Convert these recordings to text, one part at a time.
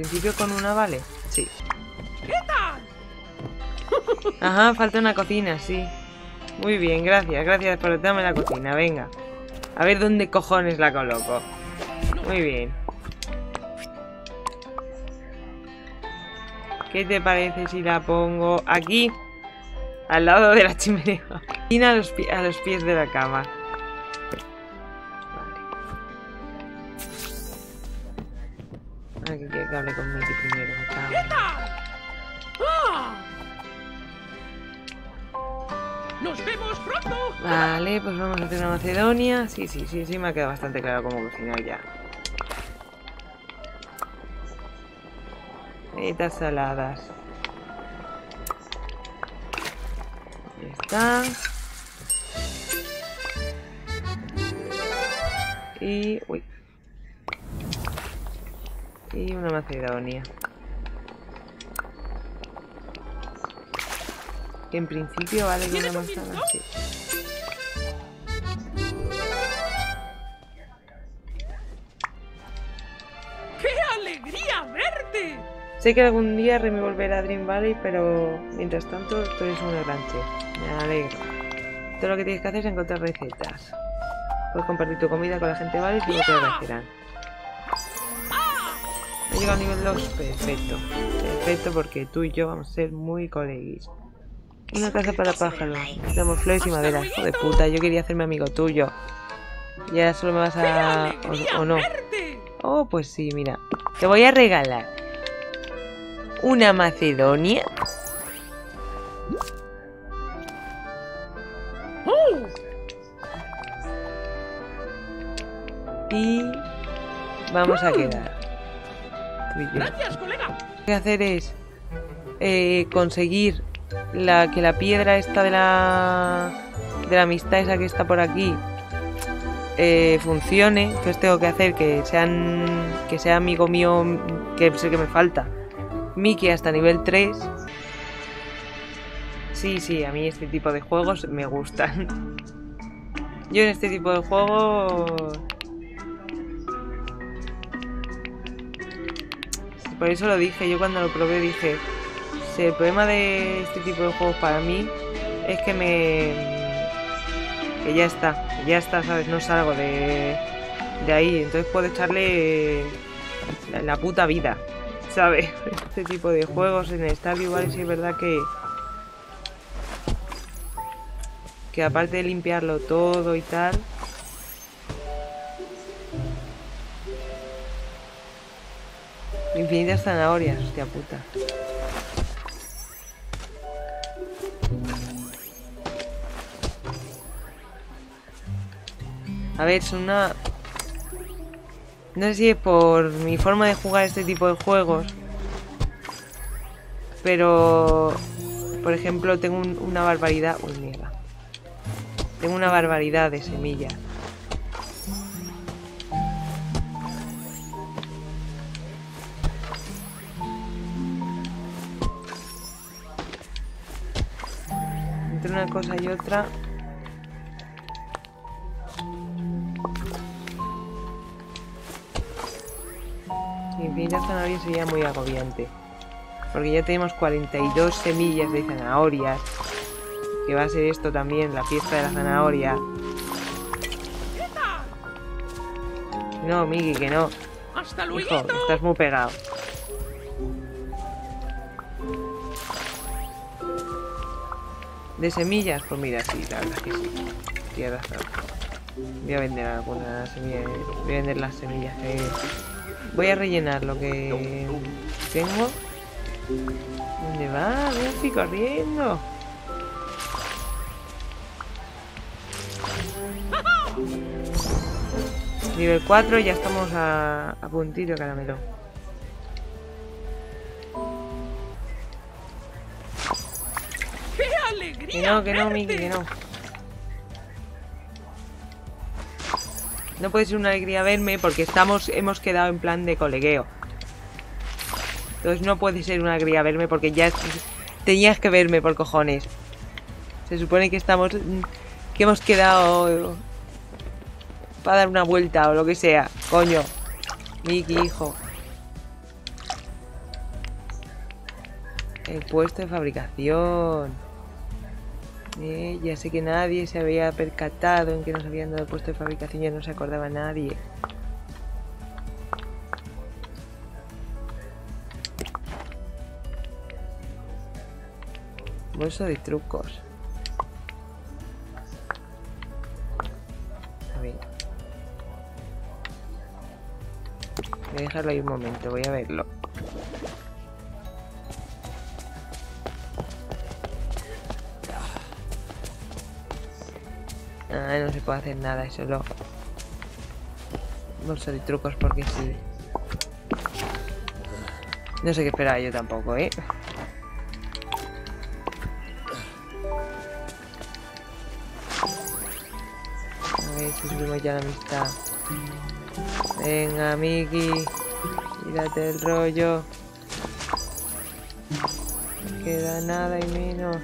principio con una vale. Sí. ¿Qué tal? Ajá, falta una cocina, sí. Muy bien, gracias. Gracias por darme la cocina. Venga. A ver dónde cojones la coloco. Muy bien. ¿Qué te parece si la pongo aquí? Al lado de la chimenea. Y a los pies de la cama. Vale. Aquí quiero que hable con Mickey primero. ¿Qué tal? ¡Ah! ¡Nos vemos pronto! Vale, pues vamos a hacer una macedonia. Sí, me ha quedado bastante claro cómo cocinar ya. Estas saladas. Ahí está. Y... uy. Y una macedonia. Que en principio vale con una manzana, sí. ¡Qué alegría verte! Sé que algún día Remy volverá a Dream Valley, pero mientras tanto tú eres un ranche. Me alegro. Todo lo que tienes que hacer es encontrar recetas. Puedes compartir tu comida con la gente de Valley y no te agradecerán. He llegado a nivel 2, perfecto. Perfecto, porque tú y yo vamos a ser muy coleguis. Una casa para pájaros. Necesitamos flores y madera. Hijo de puta, yo quería hacerme amigo tuyo. Y ahora solo me vas a... o no. Oh, pues sí, mira. Te voy a regalar una macedonia. Y vamos a quedar. Tú y yo. Gracias, colega. Lo que hay que hacer es conseguir que la piedra esta de la amistad esa que está por aquí funcione. Entonces tengo que hacer que sea amigo mío, que sé que me falta, Mickey hasta nivel 3. Sí, a mí este tipo de juegos me gustan. Yo en este tipo de juegos... Por eso lo dije, yo cuando lo probé dije, si el problema de este tipo de juegos para mí es que que ya está, ¿sabes? No salgo de ahí, entonces puedo echarle la puta vida, ¿sabes? Este tipo de juegos en Stardew Valley sí es verdad que aparte de limpiarlo todo y tal... Infinitas zanahorias, hostia puta. A ver, son una... No sé si es por mi forma de jugar este tipo de juegos, pero... Por ejemplo, tengo una barbaridad... Uy, mierda. Tengo una barbaridad de semillas. Entre una cosa y otra... Infinitas zanahorias sería muy agobiante. Porque ya tenemos 42 semillas de zanahorias. Que va a ser esto también, la fiesta de la zanahoria. No, Miki, que no. Hasta luego. Hijo, estás muy pegado. De semillas, pues mira, sí, la verdad que sí. Tienes razón. Voy a vender algunas semillas. Voy a vender las semillas que... Voy a rellenar lo que tengo. ¿Dónde va? Ven, estoy corriendo. Nivel 4, ya estamos a puntito, caramelo. ¡Qué alegría! Que no, Miki, que no. No puede ser una alegría verme porque hemos quedado en plan de colegueo. Entonces no puede ser una alegría verme porque ya tenías que verme por cojones. Se supone que hemos quedado para dar una vuelta o lo que sea. Coño. Miki, hijo. El puesto de fabricación. Ya sé que nadie se había percatado en que nos habían dado el puesto de fabricación, ya no se acordaba nadie. Bolso de trucos. A ver. Voy a dejarlo ahí un momento, voy a verlo. Ah, no se puede hacer nada, es solo bolso de trucos porque sí. No sé qué esperaba yo tampoco, ¿eh? A ver si subimos ya la amistad. Venga, Miki, tírate el rollo. No queda nada y menos.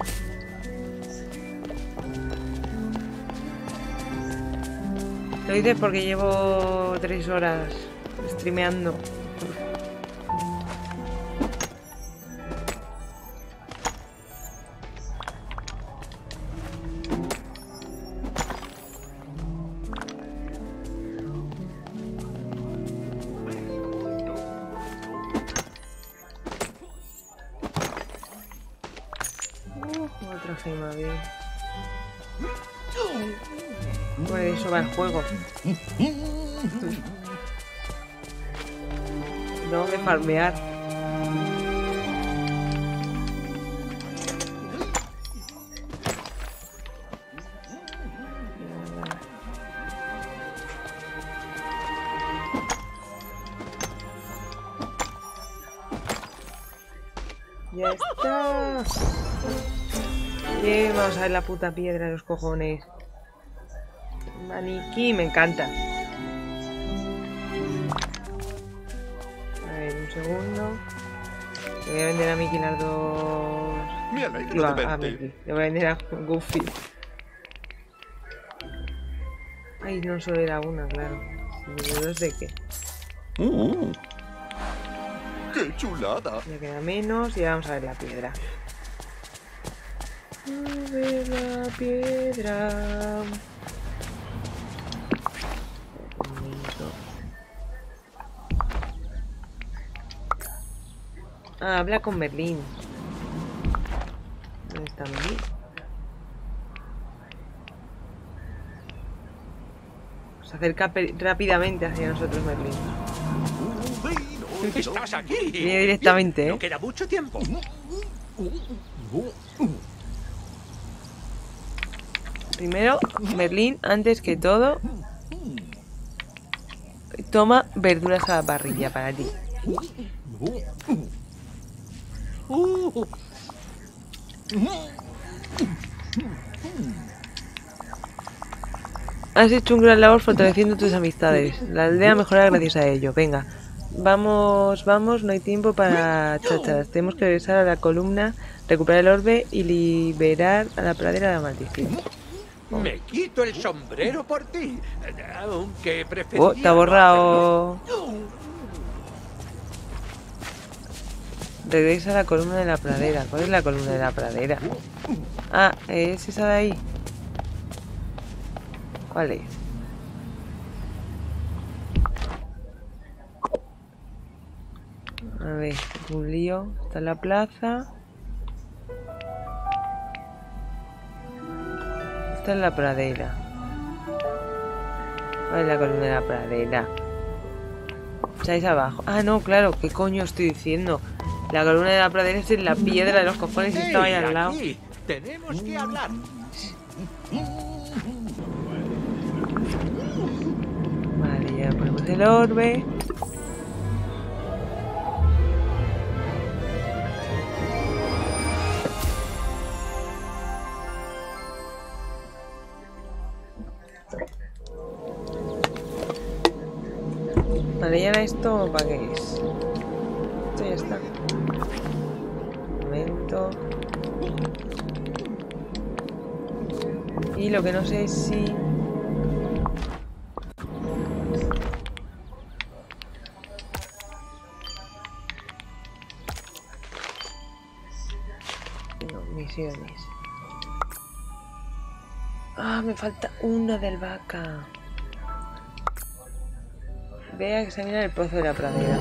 Lo dices porque llevo 3 horas streameando. Otra gema, bien. Pues de eso va el juego. Tengo que farmear. Ya está. Bien, vamos a ver la puta piedra de los cojones. Maniquí, me encanta. A ver, un segundo. Le voy a vender a Mickey las dos. Me alegro de A verte. Mickey. Le voy a vender a Goofy. Ay, no solo era una, claro. ¿De dos de qué? ¡Qué chulada! Ya queda menos y vamos a ver la piedra. A ver la piedra. Ah, habla con Merlín. ¿Dónde está Merlín? Se acerca rápidamente hacia nosotros Merlín. ¡Estás aquí! Viene directamente, ¿eh? No queda mucho tiempo. Primero, Merlín, antes que todo, toma verduras a la parrilla para ti. Has hecho un gran labor fortaleciendo tus amistades. La aldea mejora gracias a ello. Venga, vamos, vamos, no hay tiempo para chachadas. Tenemos que regresar a la columna, recuperar el orbe y liberar a la pradera de la maldición. Me quito el sombrero por ti. Aunque preferiría... Oh, te ha borrado. Regresa a la columna de la pradera. ¿Cuál es la columna de la pradera? Ah, es esa de ahí. ¿Cuál es? A ver, es un lío. Está en la plaza. Está en la pradera. ¿Cuál es la columna de la pradera? ¿Estáis abajo? Ah, no, claro, ¿qué coño estoy diciendo? La columna de la pradera es en la piedra de los cojones y estaba ahí al lado. Aquí. Tenemos que hablar. Vale, ya ponemos el orbe. Vale, ¿y ahora esto para qué es? Esto ya está. Un momento. Y lo que no sé es si... Misiones. Ah, me falta una de albahaca. Ve a examinar el pozo de la pradera.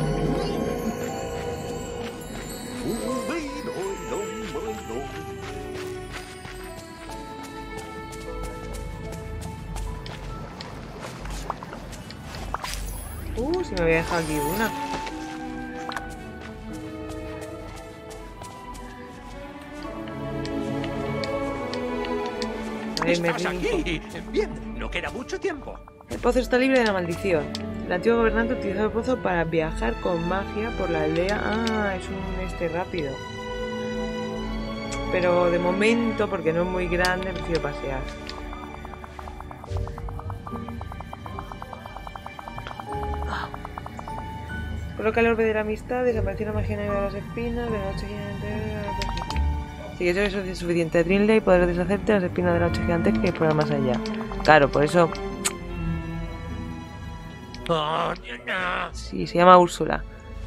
Si me voy a dejar aquí una. ¿Estás aquí? Bien, no queda mucho tiempo. El pozo está libre de la maldición. El antiguo gobernante utilizó el pozo para viajar con magia por la aldea. Ah, es un rápido. Pero de momento, porque no es muy grande, prefiero pasear. Coloca el orbe de la amistad, desapareció la magia negra de las espinas, de la noche gigante. Si que eso es suficiente, Trinley, podrás deshacerte de las espinas de la noche gigante que explorar más allá. Claro, por eso. Sí, se llama Úrsula.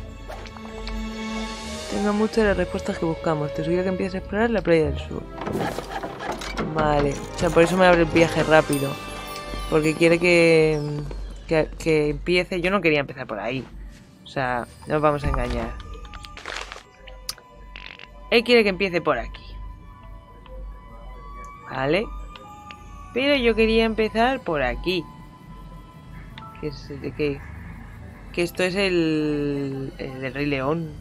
Tengo muchas de las respuestas que buscamos. Te sugiero que empieces a explorar la playa del sur. Vale, o sea, por eso me abre el viaje rápido. Porque quiere que empiece. Yo no quería empezar por ahí. O sea, no nos vamos a engañar. Él quiere que empiece por aquí. Vale. Pero yo quería empezar por aquí. Que es de qué. Que esto es el del Rey León.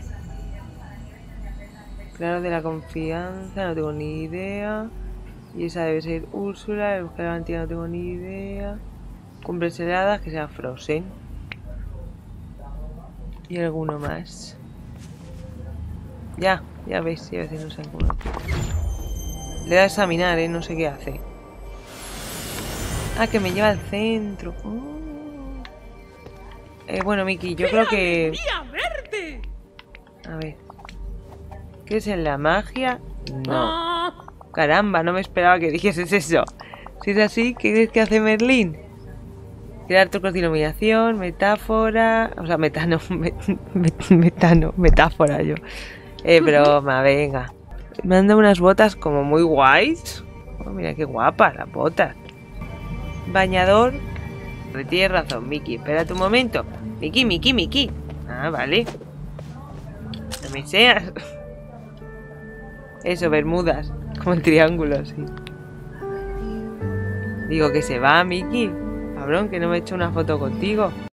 Claro, de la confianza, no tengo ni idea. Y esa debe ser Úrsula. El buscar la garantía, no tengo ni idea. Cumbres heladas, que sea Frozen. Y alguno más. Ya veis, a veces no sé cómo. Le da a examinar, no sé qué hace. Ah, que me lleva al centro. Bueno, Miki, yo creo que... verte! A ver. ¿Qué es en la magia? No. Caramba, no me esperaba que dijeses eso. Si es así, ¿qué crees que hace Merlín? Crear trucos de iluminación, metáfora... O sea, metáfora yo. Broma, venga. Me han dado unas botas como muy guays. Oh, mira qué guapas las botas. Bañador. Tienes razón, Miki. Espérate un momento. Miki. Ah, vale. No me seas. Eso, bermudas. Como el triángulo, así. Digo que se va, Miki. Cabrón, que no me he hecho una foto contigo.